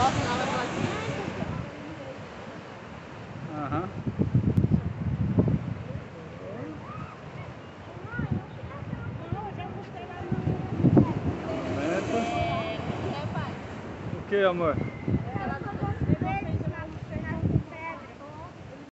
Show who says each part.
Speaker 1: senão vai falar assim,
Speaker 2: Aham. O que, amor?